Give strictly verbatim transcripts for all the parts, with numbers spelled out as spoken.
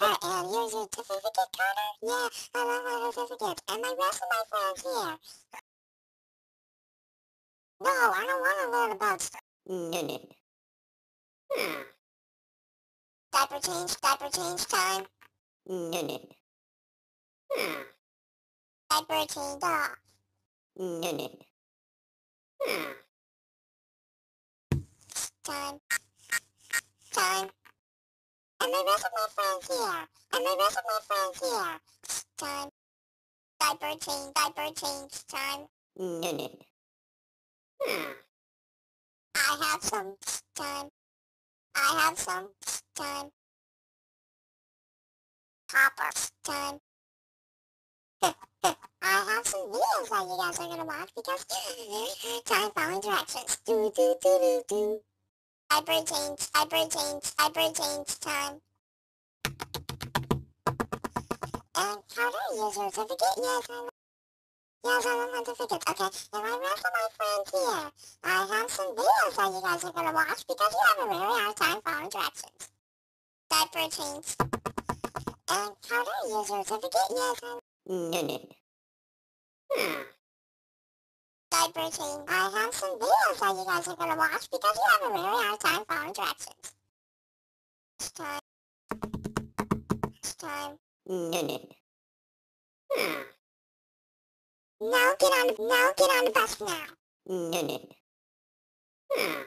Alright, and here's your certificate, Connor. Yeah, I love my certificate. And my rest of my friends here. No, I don't want to learn about stuff. No, no, no. Hmm. Diaper change, diaper change time. No, no, no. Hmm. Diaper change off. No, no, no. Hmm. Time, time. And the rest of my friends here. And the rest of my friends here. Time. Diaper change, diaper change time. No, no, no. Hmm. I have some time. I have some time. Hopper time. I have some videos that you guys are gonna watch because time following directions. Do do do do do. Diaper change, diaper change, diaper change time. And how do I use your certificate? Yes, I yes, I want my certificate. Okay, and I rest of my friends here. I have some videos that you guys are gonna watch because you have a really hard time following directions. Diaper change. And how do I use your certificate? Yes, I no, no, no. Hmm. Diaper change. I have some videos that you guys are gonna watch because you have a really hard time following directions. It's time. It's time. No, no, no. Hmm. Now get on the now get on the bus now. No, no, no. Hmm.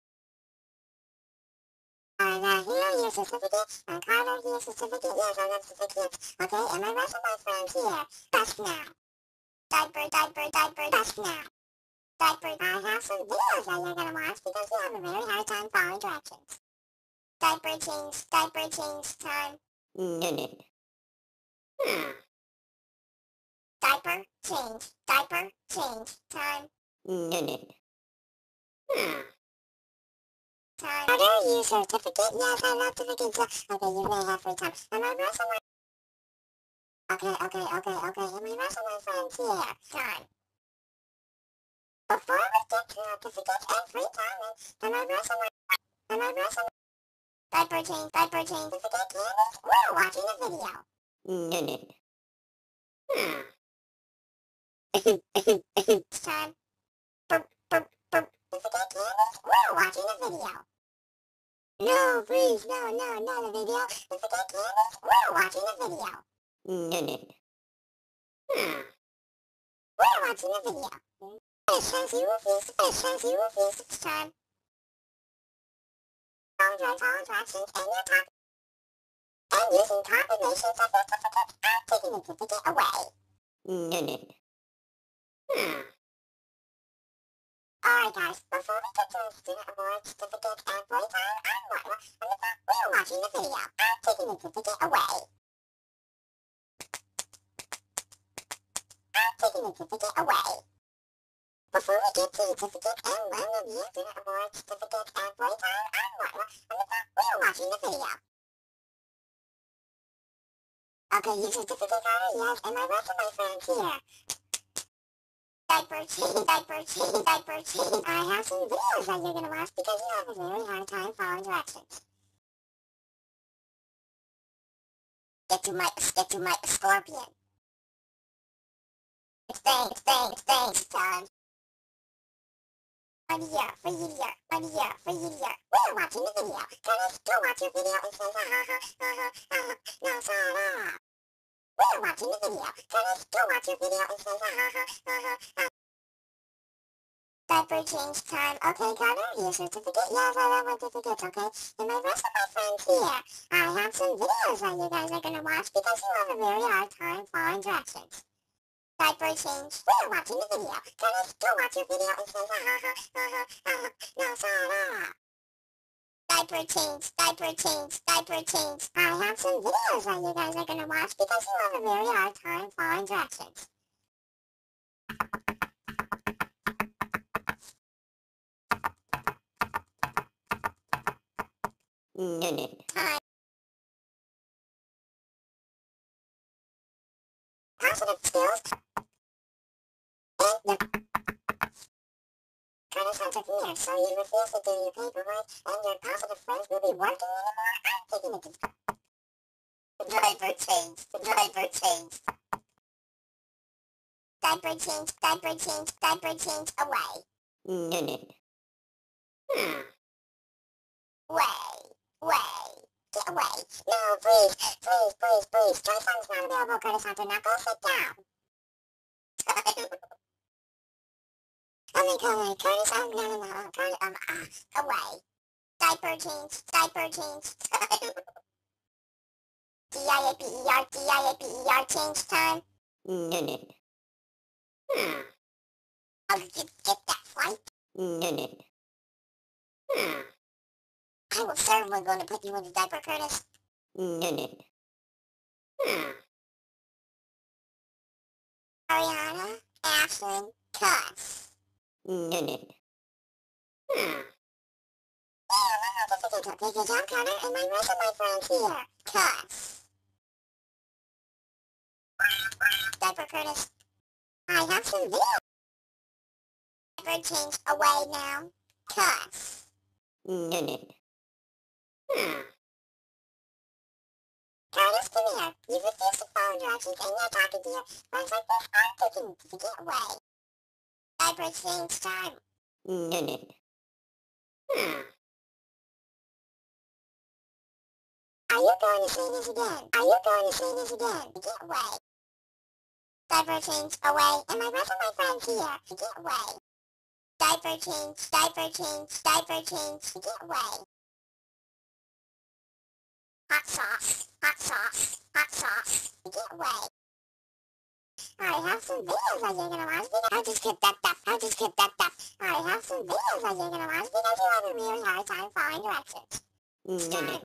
Alright, now here are your certificates. And Carter, here's certificate. Yes, I got certificates. Okay, and the rest of my friends here. Bus now. Diaper, diaper, diaper, bus now. Diaper. I have some videos that you're gonna watch because you have a really hard time following directions. Diaper change, diaper change time. No, no, no. Hmm. Diaper change, diaper change time. No, no, no. Hmm. Time. How do you use your certificate? Yes, I love certificates. Okay, you may have free time. And my rest of my... Okay, okay, okay, okay. And my rest of my friends here. Time. Before we get to certificates and free time, and my rest of my... And my rest of my... Diaper change, diaper change, certificate canvas, we're watching a video. No, no, no. Hmm. It's time. Burp, burp, burp. Certificate canvas, we're watching a video. No, please, no, no, not a video. Certificate canvas, we're watching a video. No, no, no. Hmm. We're watching a video. It says you refuse, it says you refuse. It's time. Phone drugs, all interactions, and your talk. And using combinations of the certificate, I'm taking the certificate away. No, no, no. Hmm. Alright guys, before we get to the student award certificate and free time, I'm Marla, and with that, we're watching the video. I'm taking the certificate away. I'm taking the certificate away. Before we get to the certificate and learn the new student award certificate and free time, I'm Marla, and with that, we're watching the video. Okay, your certificate are yes, and my rest of my friends here. Diaper change, diaper change, diaper change. I have some videos that you're gonna watch because you have a very hard time following directions. Get to my, get to my scorpion. It's thanks, thanks, thanks, time. One year, for year, one year, for year. We're watching the video. Guys, go watch your video and say ha ha ha ha ha ha. No, sorry. We're watching the video. Guys, go watch your video and say ha ha ha ha ha. Diaper change time. Okay, Connor, your certificate. Yes, I love my certificates, okay? And my rest of my friends here. I have some videos that you guys are gonna watch because you have a very hard time following directions. Diaper change. We're watching the video. Guys, go watch your video and say ha ha ha ha ha ha. No, sorry. Diaper change, diaper change, diaper change. I have some videos that you guys are gonna watch because you have a very hard time following directions. No, no, no. Time. Positive skills. And the kind of sounds like me, so you refuse to do your paperwork, and your positive friends will be working anymore. I'm taking it to Diaper change, diaper change. Diaper change, diaper change, diaper change, away. No, no, no. Hmm. Way, way. Get away. No, please, please, please, please. Joy Song's not available, Curtis Hunter. Now go sit down. Oh my god, Curtis, oh no, no, no. Curtis, um, ah, away. Diaper change, diaper change. D I A P E R, D I A P E R, change time. No, no, no. Hmm. How did you get that flight? No, no, no. Hmm. I was certainly going to put you in the diaper, Curtis. No, no, no. Hmm. Ariana, Ashlyn, cuss. No, no, no. Hmm. Yeah, well, this is a good job, Connor, and my rest of my friends here. Cuss. Diaper, Curtis. I have some video. Diaper change away now. Cuss. No, no, no. Hmm. Curtis, come here. You refuse to follow directions and you're talking to your friends like this. I'm taking to get away. Diaper change time. No, no, no. Hmm. Are you going to say this again? Are you going to say this again? Get away. Diaper change away, and my rest of my friends here. Get away. Diaper change, diaper change, diaper change. Get away. Hot sauce, hot sauce, hot sauce. Get away. I have some videos that you're gonna watch because I just skipped that stuff. I just skipped that stuff. I have some videos that you're gonna watch because you have a really hard time following directions. No, no.